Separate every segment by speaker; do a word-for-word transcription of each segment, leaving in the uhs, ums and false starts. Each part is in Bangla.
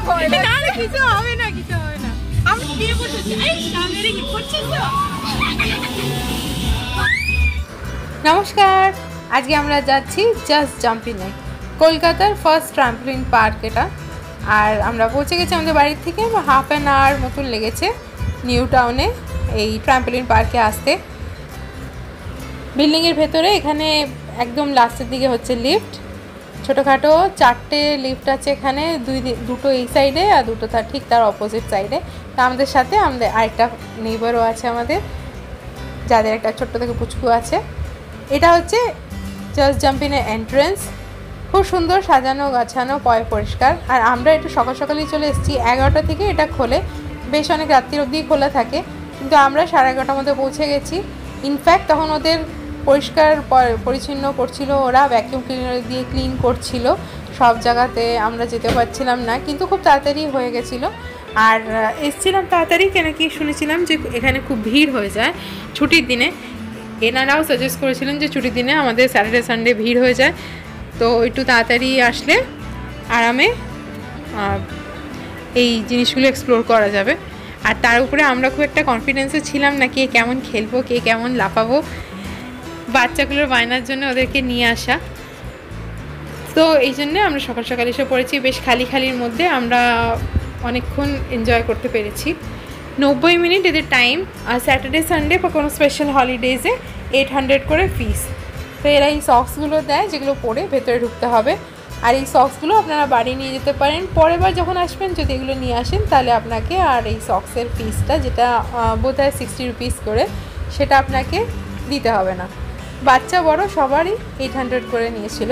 Speaker 1: কিছু হবে না, কিছু হবে না। আমি দিয়ে বসেছি। এই সামনে রেখে করছিস তো? নমস্কার, আজকে আমরা যাচ্ছি জাস্ট জাম্পিংয়ে, কলকাতার ফার্স্ট ট্রাম্পলিন পার্ক এটা। আর আমরা পৌঁছে গেছি আমাদের বাড়ির থেকে হাফ অ্যান আওয়ার মতন লেগেছে নিউ টাউনে এই ট্রাম্পলিন পার্কে আসতে। বিল্ডিংয়ের ভেতরে এখানে একদম লাস্টের দিকে হচ্ছে লিফট, ছোটোখাটো চারটে লিফট আছে এখানে, দুই দুটো এই সাইডে আর দুটো তার ঠিক তার অপোজিট সাইডে। তা আমাদের সাথে আমাদের আরেকটা নেইবারও আছে আমাদের, যাদের একটা ছোট্ট থেকে পুচকু আছে। এটা হচ্ছে জাস্ট জাম্পিংয়ের এন্ট্রেন্স, খুব সুন্দর সাজানো গাছানো, পয় পরিষ্কার। আর আমরা একটু সকাল সকালই চলে এসেছি, এগারোটা থেকে এটা খোলে, বেশ অনেক রাত্রির অবধি খোলা থাকে, কিন্তু আমরা সাড়ে এগারোটার মধ্যে পৌঁছে গেছি। ইনফ্যাক্ট তখন ওদের পরিষ্কার পরিচ্ছন্ন করছিল, ওরা ভ্যাকিউম ক্লিনার দিয়ে ক্লিন করছিল সব জায়গাতে। আমরা যেতে পারছিলাম না, কিন্তু খুব তাড়াতাড়ি হয়ে গেছিলো। আর এসছিলাম তাড়াতাড়ি কেন কি শুনেছিলাম যে এখানে খুব ভিড় হয়ে যায় ছুটির দিনে। এনারাও সাজেস্ট করেছিলেন যে ছুটির দিনে আমাদের স্যাটারডে সানডে ভিড় হয়ে যায়, তো একটু তাড়াতাড়ি আসলে আরামে এই জিনিসগুলো এক্সপ্লোর করা যাবে। আর তার উপরে আমরা খুব একটা কনফিডেন্সে ছিলাম না কে কেমন খেলবো, কে কেমন লাফাবো, বাচ্চাগুলোর বায়নার জন্য ওদেরকে নিয়ে আসা। তো এই জন্যে আমরা সকাল সকাল এসে পড়েছি, বেশ খালি খালির মধ্যে আমরা অনেকক্ষণ এনজয় করতে পেরেছি। নব্বই মিনিট এদের টাইম, আর স্যাটারডে সানডে বা কোনো স্পেশাল হলিডেজে এইট হান্ড্রেড করে ফিস। তো এরা এই সক্সগুলো দেয় যেগুলো পরে ভেতরে ঢুকতে হবে। আর এই সক্সগুলো আপনারা বাড়ি নিয়ে যেতে পারেন, পরের বার যখন আসবেন যদি এগুলো নিয়ে আসেন তাহলে আপনাকে আর এই সক্সের ফিসটা, যেটা বোধ হয় সিক্সটি রুপিস করে, সেটা আপনাকে দিতে হবে না। বাচ্চা বড় সবারই এইট হান্ড্রেড করে নিয়েছিল।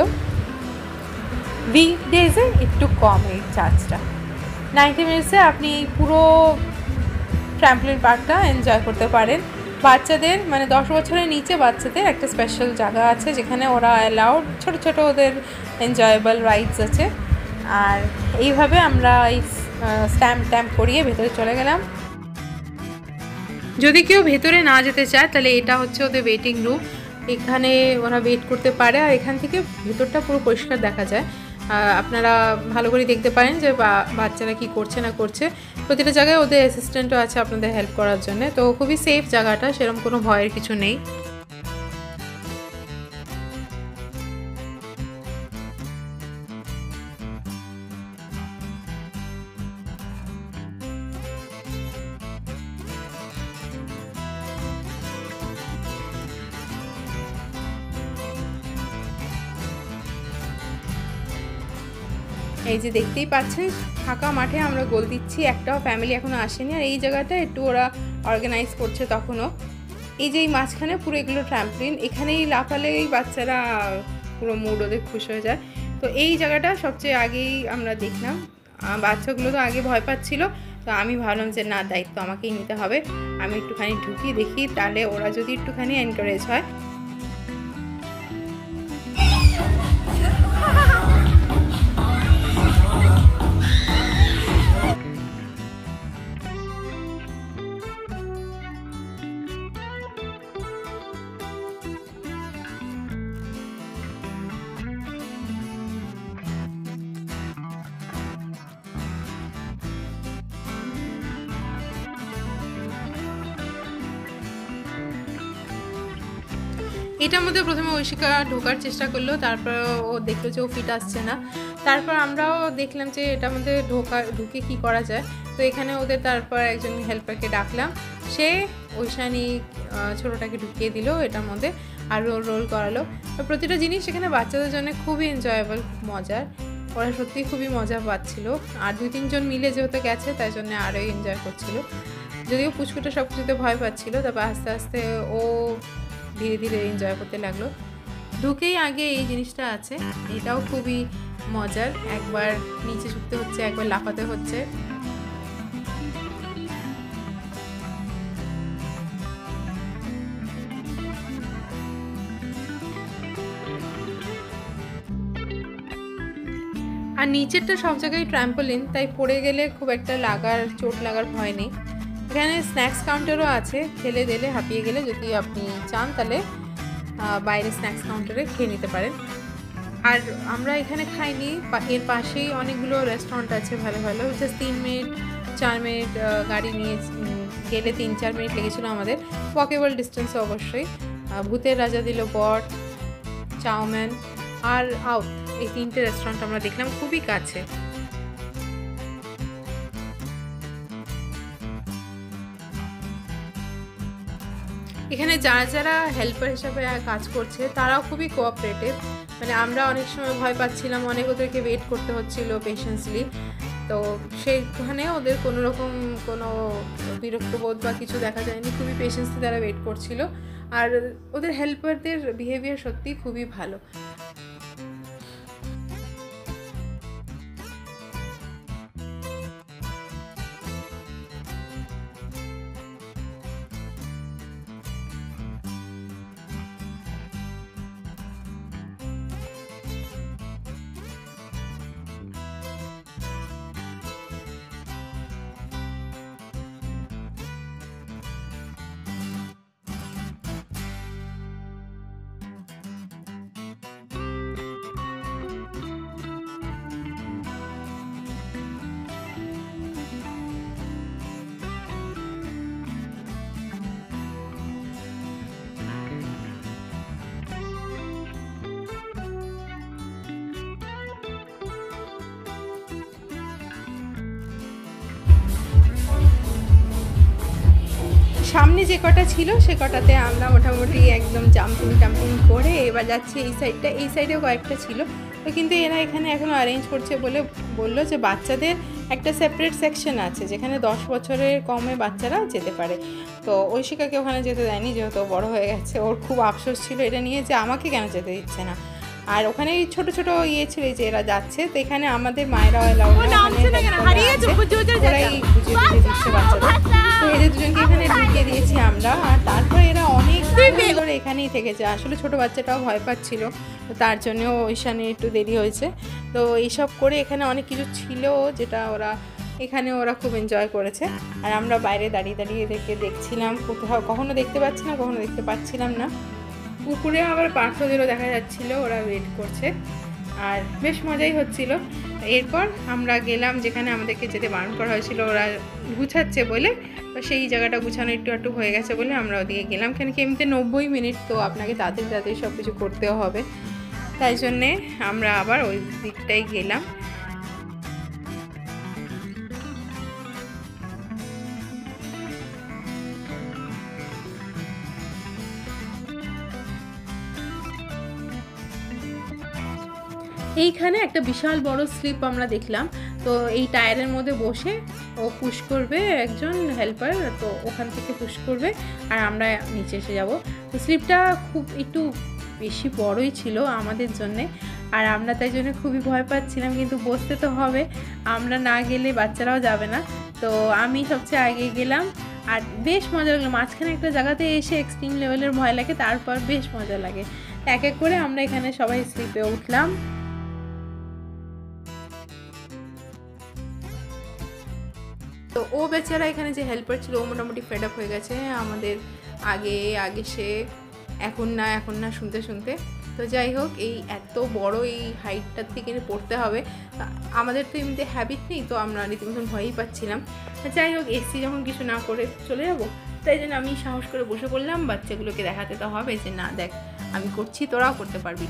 Speaker 1: উইকডেজে একটু কম এই চার্জটা। নাইনটি মিনিটসে আপনি পুরো ট্রাম্পলিন পার্কটা এনজয় করতে পারেন। বাচ্চাদের মানে দশ বছরের নিচে বাচ্চাদের একটা স্পেশাল জায়গা আছে যেখানে ওরা অ্যালাউড, ছোটো ছোটো ওদের এনজয়েবল রাইডস আছে। আর এইভাবে আমরা এই স্ট্যাম্প ট্যাম্প করিয়ে ভেতরে চলে গেলাম। যদি কেউ ভেতরে না যেতে চায় তাহলে এটা হচ্ছে ওদের ওয়েটিং রুম, এখানে ওরা ওয়েট করতে পারে। আর এখান থেকে ভেতরটা পুরো পরিষ্কার দেখা যায়, আপনারা ভালো করে দেখতে পারেন যে বাচ্চারা কি করছে না করছে। প্রতিটা জায়গায় ওদের অ্যাসিস্ট্যান্টও আছে আপনাদের হেল্প করার জন্য, তো খুবই সেফ জায়গাটা, সেরকম কোনো ভয়ের কিছু নেই। এই যে দেখতেই পাচ্ছেন ফাঁকা মাঠে আমরা গোল দিচ্ছি, একটাও ফ্যামিলি এখনও আসেনি। আর এই জায়গাটা একটু ওরা অর্গানাইজ করছে তখনও। এই যে এই মাঝখানে পুরো এগুলো ট্রাম্পলিন, এখানেই লাফালেই বাচ্চারা পুরো মুড ওদের খুশি হয়ে যায়। তো এই জায়গাটা সবচেয়ে আগেই আমরা দেখলাম, বাচ্চাগুলো তো আগে ভয় পাচ্ছিল, তো আমি ভাবলাম যে না, দায়িত্ব আমাকেই নিতে হবে, আমি একটুখানি ঢুকি দেখি, তাহলে ওরা যদি একটুখানি এনকারেজ হয়। এটার মধ্যে প্রথমে ঐশিকা ঢোকার চেষ্টা করলো, তারপর ও দেখলো যে ও ফিট আসছে না। তারপর আমরাও দেখলাম যে এটার মধ্যে ঢোকা ঢুকে কি করা যায়। তো এখানে ওদের তারপর একজন হেল্পারকে ডাকলাম, সে ঐশানী ছোটোটাকে ঢুকিয়ে দিল এটার মধ্যে, আর রোল রোল করালো। প্রতিটা জিনিস এখানে বাচ্চাদের জন্য খুবই এনজয়েবল, খুব মজার, ওরা সত্যিই খুবই মজা পাচ্ছিল। আর দুই তিনজন মিলে যেহেতু গেছে তাই জন্য আরোই এনজয় করছিল। যদিও পুচকুটা সব কিছুতে ভয় পাচ্ছিল, তারপর আস্তে আস্তে ও ধীরে ধীরে এনজয় করতে লাগলো। ঢুকেই আগে এই জিনিসটা আছে, এটাও খুবই মজার, একবার নিচে ঝুঁকতে হচ্ছে, একবার লাফাতে হচ্ছে। আর নিচেরটা সব জায়গায় ট্র্যাম্পোলিন, তাই পড়ে গেলে খুব একটা লাগার চোট লাগার ভয় নেই। এখানে স্ন্যাক্স কাউন্টারও আছে, খেলে দিলে হাঁপিয়ে গেলে যদি আপনি চান তাহলে বাইরে স্ন্যাক্স কাউন্টারে খেয়ে নিতে পারেন। আর আমরা এখানে খাইনি, এর পাশেই অনেকগুলো রেস্টুরেন্ট আছে ভালো ভালো, জাস্ট তিন মিনিট চার মিনিট গাড়ি নিয়ে গেলে তিন চার মিনিট লেগেছিলো আমাদের, ওয়াকেবল ডিস্টেন্সে অবশ্যই। ভূতের রাজা দিল বট, চাউম্যান আর আউট, এই তিনটে রেস্টুরেন্ট আমরা দেখলাম খুবই কাছে। এখানে যারা যারা হেল্পার হিসাবে কাজ করছে তারাও খুবই কোঅপারেটিভ, মানে আমরা অনেক সময় ভয় পাচ্ছিলাম, অনেক ওদেরকে ওয়েট করতে হচ্ছিল পেশেন্সলি, তো সেইখানে ওদের কোনো রকম কোনো বিরক্তবোধ বা কিছু দেখা যায়নি, খুবই পেশেন্সলি তারা ওয়েট করছিল। আর ওদের হেল্পারদের বিহেভিয়ার সত্যিই খুবই ভালো। সামনে যে কটা ছিল সে কটাতে আমরা মোটামুটি একদম জাম্পিং টাম্পিং করে এবার যাচ্ছি এই সাইডটা, এই সাইডেও কয়েকটা ছিল তো, কিন্তু এরা এখানে এখনও অ্যারেঞ্জ করছে বলে বললো যে বাচ্চাদের একটা সেপারেট সেকশন আছে যেখানে দশ বছরের কমে বাচ্চারা যেতে পারে। তো ঐশিকাকে ওখানে যেতে দেয়নি, যেহেতু বড় হয়ে গেছে, ওর খুব আফসোস ছিল এটা নিয়ে যে আমাকে কেন যেতে দিচ্ছে না। আর ওখানে ছোট ছোট ইয়ে ছিল যে এরা যাচ্ছে, তো এখানে আমাদের মায়েরা তো এদের দুজনকে এখানে ঢুকিয়ে দিয়েছি আমরা। আর তারপরে এরা অনেক ধরে এখানেই থেকেছে, আসলে ছোট বাচ্চাটাও ভয় পাচ্ছিল, তার জন্যও ওইখানে একটু দেরি হয়েছে। তো এইসব করে এখানে অনেক কিছু ছিল যেটা ওরা এখানে ওরা খুব এনজয় করেছে। আর আমরা বাইরে দাঁড়িয়ে দাঁড়িয়ে এদেরকে দেখছিলাম, কোথাও কখনো দেখতে পাচ্ছি না, কখনো দেখতে পাচ্ছিলাম না। উপরে আবার পার্থদেরও দেখা যাচ্ছিল, ওরা ওয়েট করছে, আর বেশ মজাই হচ্ছিল। এরপর আমরা গেলাম যেখানে আমাদেরকে যেতে বারণ করা হয়েছিল, ওরা গুছাচ্ছে বলে, তো সেই জায়গাটা গুছানো একটু একটু হয়ে গেছে বলে আমরা ওদিকে গেলাম। কেন কি এমনিতে নব্বই মিনিট, তো আপনাকে তাড়াতাড়ি তাড়াতাড়ি সব কিছু করতেও হবে, তাই জন্যে আমরা আবার ওই দিকটাই গেলাম। এইখানে একটা বিশাল বড় স্লিপ আমরা দেখলাম, তো এই টায়ারের মধ্যে বসে ও পুশ করবে একজন হেল্পার, তো ওখান থেকে পুশ করবে আর আমরা নিচে এসে যাব। তো স্লিপটা খুব একটু বেশি বড়ই ছিল আমাদের জন্যে, আর আমরা তাই জন্য খুবই ভয় পাচ্ছিলাম, কিন্তু বসতে তো হবে, আমরা না গেলে বাচ্চারাও যাবে না। তো আমি সবচেয়ে আগে গেলাম, আর বেশ মজা লাগলো। মাঝখানে একটা জায়গাতে এসে এক্সট্রিম লেভেলের ভয় লাগে, তারপর বেশ মজা লাগে। এক এক করে আমরা এখানে সবাই স্লিপে উঠলাম। তো ও বেচারা এখানে যে হেল্পার ছিল ও মোটামুটি ফেড আপ হয়ে গেছে আমাদের আগে আগে সে এখন না এখন না শুনতে শুনতে। তো যাই হোক, এই এত বড় এই হাইটটার থেকে পড়তে হবে, আমাদের তো এমনিতে হ্যাবিট নেই, তো আমরা রীতিমতন ভয়ই পাচ্ছিলাম। যাই হোক, এসছি যখন কিছু না করে চলে যাবো, তাই জন্য আমি সাহস করে বসে পড়লাম। বাচ্চাগুলোকে দেখাতে তো হবে যে না দেখ আমি করছি, তোরাও করতে পারবি।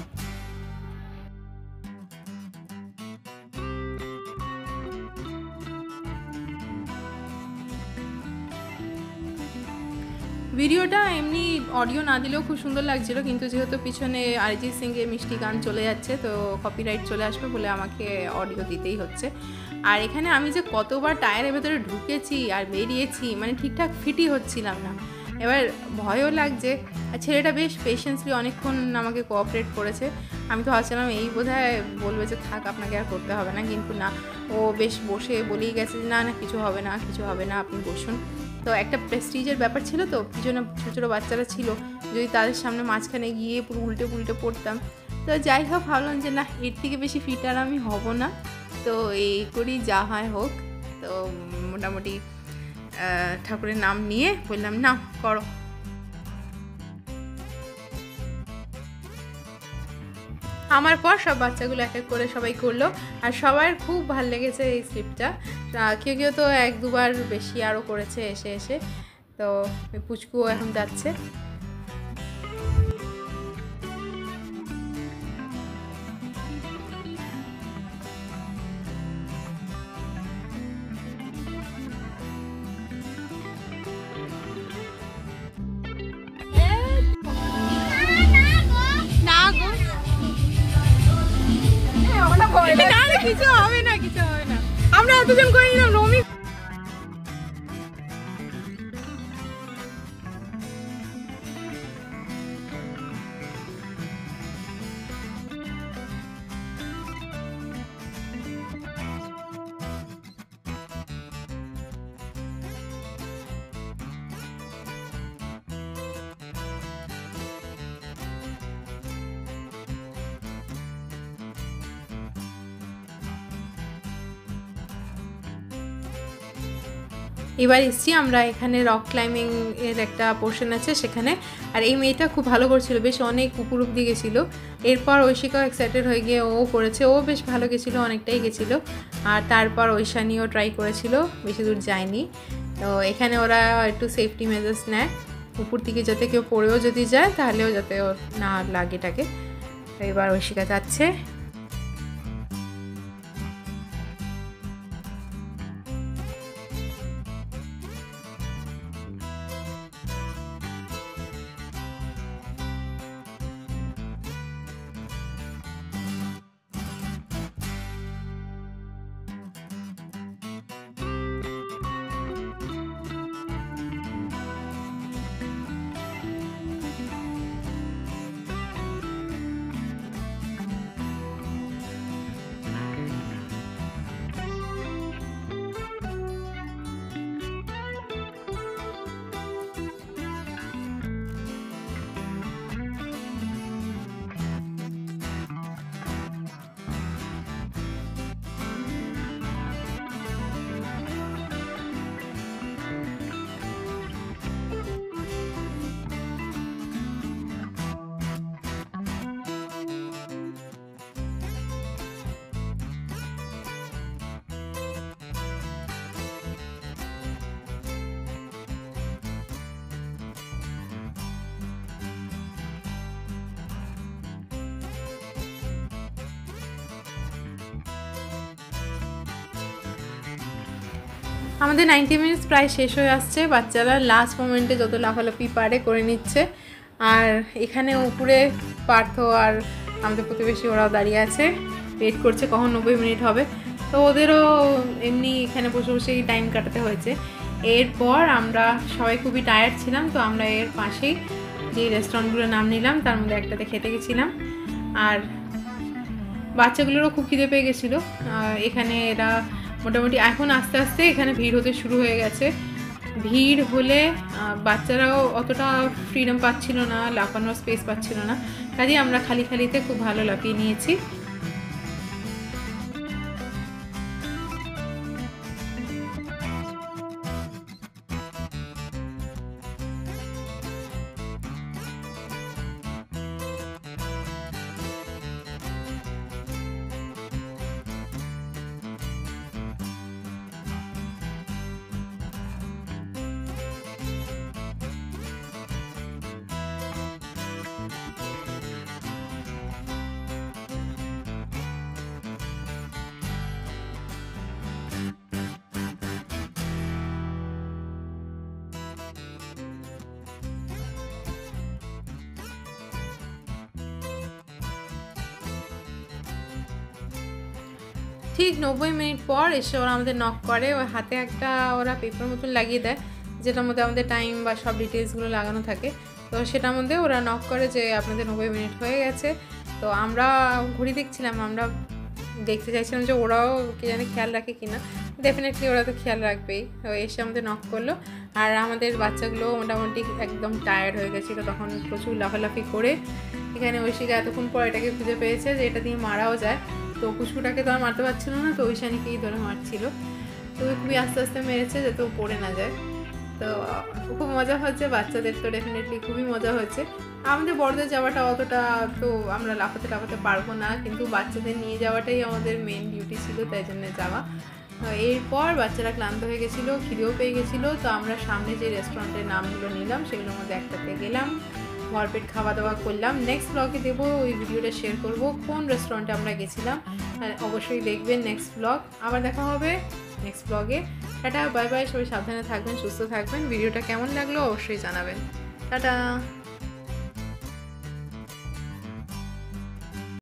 Speaker 1: ভিডিওটা এমনি অডিও না দিলেও খুব সুন্দর লাগছিল, কিন্তু যেহেতু পিছনে অরিজিৎ সিংয়ের মিষ্টি গান চলে যাচ্ছে তো কপিরাইট চলে আসবে বলে আমাকে অডিও দিতেই হচ্ছে। আর এখানে আমি যে কতবার টায়ারের ভেতরে ঢুকেছি আর বেরিয়েছি, মানে ঠিকঠাক ফিটই হচ্ছিলাম না। এবার ভয়ও লাগছে, আর ছেলেটা বেশ পেশেন্সলি অনেকক্ষণ আমাকে কোঅপারেট করেছে। আমি তো ভাবছিলাম এই বোধহয় বলবে যে থাক আপনাকে আর করতে হবে না, কিন্তু না, ও বেশ বসে বলেই গেছে যে না না কিছু হবে না কিছু হবে না আপনি বসুন। তো একটা প্রেস্টিজের ব্যাপার ছিল, তো পিছনে ছোটো ছোটো বাচ্চারা ছিল, যদি তাদের সামনে মাঝখানে গিয়ে পুরো উল্টে পুল্টে পড়তাম। তো যাই হোক, ভাবলাম যে না এর থেকে বেশি ফিট আর আমি হব না, তো এই করেই যা হয় হোক। তো মোটামুটি ঠাকুরের নাম নিয়ে বললাম না করো। আমার পর সব বাচ্চাগুলো এক এক করে সবাই করলো, আর সবার খুব ভালো লেগেছে এই স্লিপটা। কেউ কেউ তো এক দুবার বেশি আরও করেছে এসে এসে। তো পুচকুও এখন যাচ্ছে। কিছু হবে না, কিছু হবে না, আমরা এতজন করে নিলাম। রমি এবার এসছি আমরা এখানে রক ক্লাইম্বিং এর একটা পোর্শন আছে সেখানে। আর এই মেয়েটা খুব ভালো করছিল, বেশ অনেক উপর অব্দি গেছিলো। এরপর ঐশিকাও এক্সাইটেড হয়ে গিয়ে ও করেছে, ও বেশ ভালো গেছিলো, অনেকটাই গেছিলো। আর তারপর ঐশানীও ট্রাই করেছিল, বেশি দূর যায়নি। তো এখানে ওরা একটু সেফটি মেজার্স নেয়, উপর থেকে যাতে কেউ পড়েও যদি যায় তাহলেও যাতে ওর না লাগে টাকে। তো এবার ঐশিকা যাচ্ছে। আমাদের নাইনটি মিনিটস প্রায় শেষ হয়ে আসছে। বাচ্চারা লাস্ট মোমেন্টে যত লাফালাফি পারে করে নিচ্ছে। আর এখানে উপরে পার্থ আর আমাদের প্রতিবেশী ওরাও দাঁড়িয়ে আছে, ওয়েট করছে কখন নব্বই মিনিট হবে। তো ওদেরও এমনি এখানে বসে বসেই টাইম কাটাতে হয়েছে। এরপর আমরা সবাই খুবই টায়ার্ড ছিলাম, তো আমরা এর পাশেই যে রেস্টুরেন্টগুলোর নাম নিলাম তার মধ্যে একটাতে খেতে গেছিলাম। আর বাচ্চাগুলোরও খুব খিদে পেয়ে গেছিলো। এখানে এরা মোটামুটি এখন আস্তে আস্তে এখানে ভিড় হতে শুরু হয়ে গেছে। ভিড় হলে বাচ্চারাও অতটা ফ্রিডম পাচ্ছিল না, লাফানোর স্পেস পাচ্ছিল না, কাজেই আমরা খালি খালিতে খুব ভালো লাফিয়ে নিয়েছি। ঠিক নব্বই মিনিট পর এসে ওরা আমাদের নক করে, ওর হাতে একটা ওরা পেপার মতন লাগিয়ে দেয় যেটার মধ্যে আমাদের টাইম বা সব ডিটেলসগুলো লাগানো থাকে। তো সেটার মধ্যে ওরা নক করে যে আপনাদের নব্বই মিনিট হয়ে গেছে। তো আমরা ঘড়ি দেখছিলাম, আমরা দেখতে চাইছিলাম যে ওরাও কি জানি খেয়াল রাখে কিনা। ডেফিনেটলি ওরা তো খেয়াল রাখবেই। তো এসে আমাদের নক করলো, আর আমাদের বাচ্চাগুলো মোটামুটি একদম টায়ার্ড হয়ে গেছিলো, তখন প্রচুর লাফালাফি করে। এখানে ঐশিকা এতক্ষণ পর এটাকে খুঁজে পেয়েছে যে এটা দিয়ে মারাও যায়। তো কুচকুটাকে তো আর মারতে পারছিল না, তো ঐশানীকেই ধরে মারছিল। তো খুবই আস্তে আস্তে মেরেছে যাতে ও পড়ে না যায়। তো খুব মজা হচ্ছে, বাচ্চাদের তো ডেফিনেটলি খুবই মজা হচ্ছে। আমাদের বড়দের যাওয়াটা অতটা তো আমরা লাফাতে লাফাতে পারবো না, কিন্তু বাচ্চাদের নিয়ে যাওয়াটাই আমাদের মেন ডিউটি ছিল, তাই জন্য যাওয়া। এরপর বাচ্চারা ক্লান্ত হয়ে গেছিলো, খিদেও পেয়ে গেছিলো, তো আমরা সামনে যে রেস্টুরেন্টের নামগুলো নিলাম সেগুলোর মধ্যে একটাতে গেলাম, ভরপেট খাওয়া দাওয়া করলাম। নেক্সট ব্লগে দেবো, ওই ভিডিওটা শেয়ার করব কোন রেস্টুরেন্টে আমরা গেছিলাম, অবশ্যই দেখবেন নেক্সট ব্লগ। আবার দেখা হবে নেক্সট ব্লগে। টাটা, বাই বাই, সবাই সাবধানে থাকবেন, সুস্থ থাকবেন। ভিডিওটা কেমন লাগলো অবশ্যই জানাবেন। টাটা।